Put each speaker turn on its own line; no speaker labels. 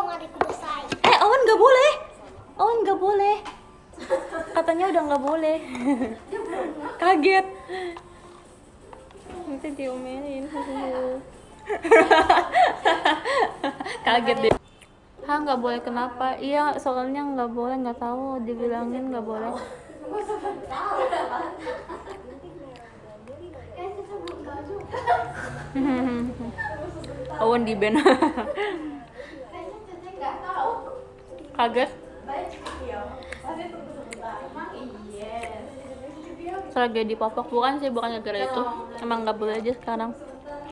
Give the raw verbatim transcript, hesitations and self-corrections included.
dong adikku besar.
Eh, Awan nggak boleh. Awan nggak boleh. Katanya udah nggak boleh. Kaget. Nanti diomelin. Kaget deh. Hah, nggak boleh kenapa? Iya, soalnya nggak boleh, nggak tahu, dibilangin nggak boleh. Awan di band. Kaget. Tragedi popok bukan sih, bukan gara-gara itu. Emang nggak boleh aja sekarang.